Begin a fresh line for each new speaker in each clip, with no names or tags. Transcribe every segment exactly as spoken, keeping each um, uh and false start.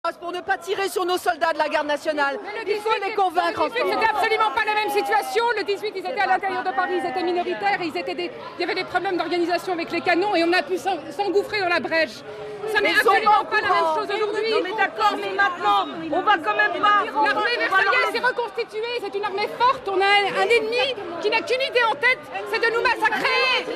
Pour ne pas tirer sur nos soldats de la garde nationale. Il faut les convaincre.
Le dix-huit, c'était absolument pas la même situation. Le dix-huit, ils étaient à l'intérieur de Paris, ils étaient minoritaires, ils étaient des... il y avait des problèmes d'organisation avec les canons et on a pu s'engouffrer dans la brèche. Ça n'est absolument pas la même chose aujourd'hui.
Non mais d'accord, mais maintenant, on va quand même pas...
L'armée versaillaise s'est reconstituée, c'est une armée forte. On a un, un ennemi qui n'a qu'une idée en tête, c'est de nous massacrer.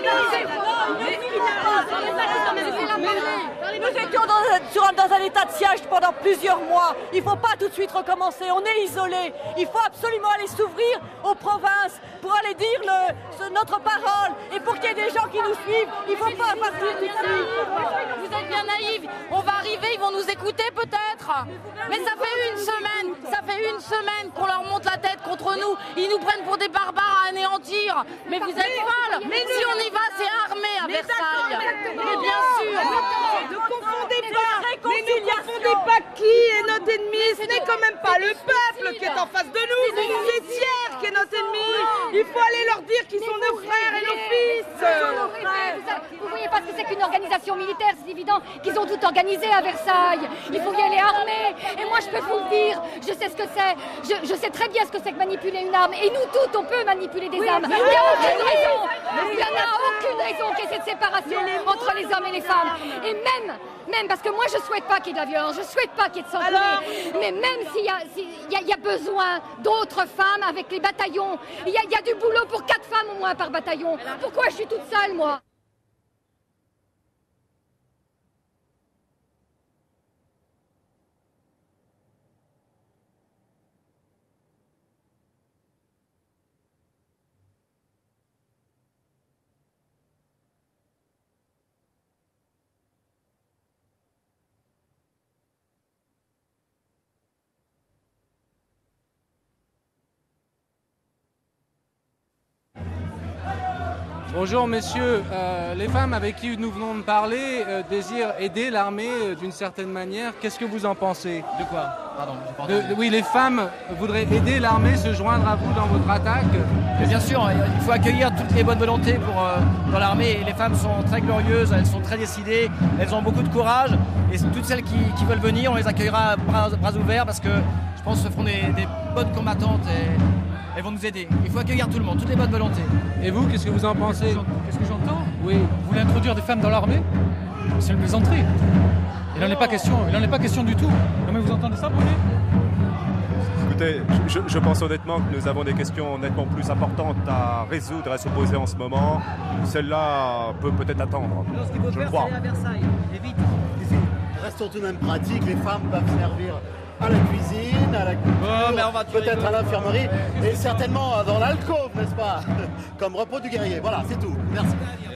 Nous étions dans, sur, dans un état de siège pendant plusieurs mois. Il ne faut pas tout de suite recommencer, on est isolés. Il faut absolument aller s'ouvrir aux provinces pour aller dire le, ce, notre parole. Et pour qu'il y ait des gens qui nous suivent, il ne faut pas partir tout de suite.
Vous êtes bien naïfs. On va arriver, ils vont nous écouter peut-être. Mais ça fait une semaine, ça fait une semaine qu'on leur monte la tête contre nous. Ils nous prennent pour des barbares à anéantir. Mais vous êtes folles. Mais si on y va, c'est armé à Versailles. Mais bien sûr.
Ne confondez pas, mais ne confondez pas qui est notre ennemi. Ce n'est quand même pas le peuple qui est en face de nous. C'est Thiers qui est notre ennemi. Il faut aller leur dire qu'ils sont nos frères et nos fils.
Vous voyez pas ce que c'est qu'une organisation militaire, c'est évident qu'ils ont tout organisé à Versailles. Il faut y aller armé. Et moi, je peux vous le dire, je sais ce que c'est. Je, je sais très bien ce que c'est que manipuler une arme. Et nous toutes, on peut manipuler des armes. Il n'y a aucune raison. Il n'y en a aucune raison qu'il y ait cette séparation entre les hommes et les femmes. Et même, même parce que moi, je souhaite pas qu'il y ait de la violence. Je souhaite pas qu'il y ait de sanglier. Mais même s'il y a, s'il y a, il y a besoin d'autres femmes avec les bataillons, il y a, il y a du boulot pour quatre femmes au moins par bataillon. Pourquoi je suis toute seule, moi ?
Bonjour messieurs, euh, les femmes avec qui nous venons de parler euh, désirent aider l'armée euh, d'une certaine manière. Qu'est-ce que vous en pensez?
De quoi? Pardon, j'ai pas
de,
entendu.
Oui, les femmes voudraient aider l'armée, se joindre à vous dans votre attaque.
Mais bien sûr, il faut accueillir toutes les bonnes volontés pour, euh, dans l'armée. Et les femmes sont très glorieuses, elles sont très décidées, elles ont beaucoup de courage. Et toutes celles qui, qui veulent venir, on les accueillera à bras, bras ouverts parce que je pense que ce seront des, des bonnes combattantes et elles vont nous aider. Il faut accueillir tout le monde, toutes les bonnes volontés.
Et vous, qu'est-ce que vous en pensez?
Qu'est-ce que j'entends?
Oui.
Vous voulez introduire des femmes dans l'armée? C'est une plaisanterie. Il n'en est pas question, il n'en est pas question du tout. Comment vous entendez ça, Brunet?
Écoutez, je, je pense honnêtement que nous avons des questions nettement plus importantes à résoudre, à se poser en ce moment. Celle-là peut peut-être attendre.
Alors, ce qu'il faut
je
faire,
crois.
c'est aller à Versailles. Et vite. Restons tout de même pratiques. Les femmes peuvent servir à la cuisine, à la culture, oh, peut-être à l'infirmerie, et certainement dans l'alcôve, n'est-ce pas? Comme repos du guerrier. Voilà, c'est tout. Merci.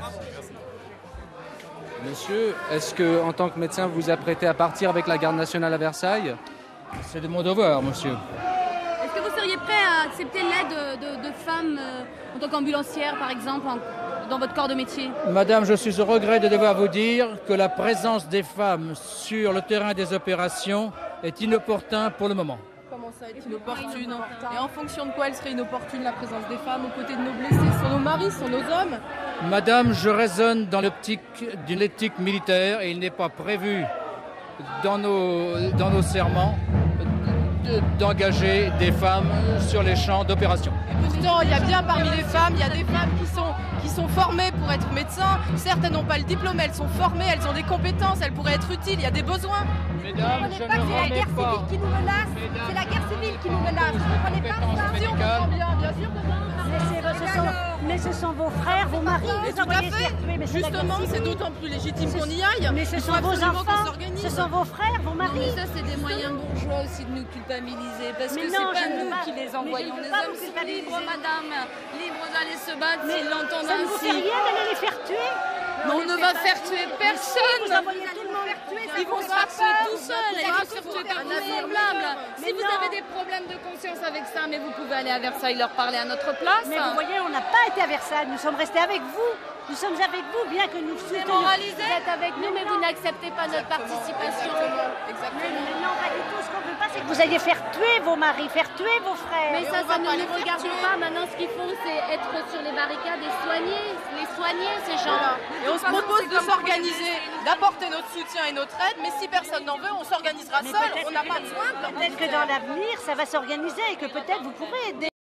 Monsieur, est-ce que, en tant que médecin, vous vous apprêtez à partir avec la garde nationale à Versailles?
C'est de mon devoir, monsieur.
Est-ce que vous seriez prêt à accepter l'aide de, de, de femmes euh, en tant qu'ambulancière, par exemple, en, dans votre corps de métier?
Madame, je suis au regret de devoir vous dire que la présence des femmes sur le terrain des opérations est inopportun pour le moment.
Comment ça est inopportune? Et en fonction de quoi elle serait inopportune, la présence des femmes aux côtés de nos blessés? Ce sont nos maris, ce sont nos hommes?
Madame, je raisonne dans l'optique d'une éthique militaire et il n'est pas prévu dans nos, dans nos serments d'engager des femmes sur les champs d'opération.
Pourtant, il y a bien parmi les femmes, il y a des femmes qui sont, qui sont formées pour être médecins. Certes, elles n'ont pas le diplôme, elles sont formées, elles ont des compétences, elles pourraient être utiles, il y a des besoins.
Mesdames, je ne
pas que c'est la
remets
guerre
pas.
civile qui nous menace, c'est la guerre civile qui nous menace. Vous ne comprenez pas ça?
Si, on comprend bien, bien sûr que non.
Mais, ce sont, mais ce sont vos frères, vos maris,
Mais
vous
tout à
envoyez
fait.
faire tuer. Mais c'est la guerre
Justement, c'est
civile.
d'autant plus légitime qu'on y aille.
Mais ce
Il
sont
faut
vos
absolument qu'on
enfants,
s'organise.
ce sont vos frères, vos maris.
Non, mais ça, c'est des moyens bourgeois aussi de nous culpabiliser. Parce
Mais
que
non,
c'est pas
je ne veux
nous
pas-
qui les
mais je
envoyons.
ne veux
Les
pas
hommes
vous
sont
culpabiliser.
libres, madame. Libres d'aller se battre
Mais
s'ils l'entendent
ça ne vous fait
ainsi.
rien d'aller les faire tuer?
Mais on ne va faire tuer personne.
Vous envoyez tout le monde faire tuer.
Ils vont se faire tuer tout seuls. Ils vont se faire tuer par
Un
tout
avenir
semblable. Si
Mais
vous
non.
avez des problèmes de conscience avec ça, mais vous pouvez aller à Versailles leur parler à notre place.
Mais vous voyez, on n'a pas été à Versailles, nous sommes restés avec vous. Nous sommes avec vous, bien que nous soutenions.
Démoralisés. Vous êtes avec nous, mais vous n'acceptez pas notre participation.
Mais, mais non, pas du tout. Ce qu'on ne veut pas, c'est
vous alliez faire tuer vos maris, faire tuer vos frères.
Mais ça, ça ne nous regarde pas. Maintenant, ce qu'ils font, c'est être sur les barricades et soigner, les soigner, ces gens.
Et on se propose de s'organiser, d'apporter notre soutien et notre aide, mais si personne n'en veut, on s'organisera seul. On n'a pas besoin de leur
Peut-être que dans l'avenir, ça va s'organiser et que peut-être vous pourrez aider.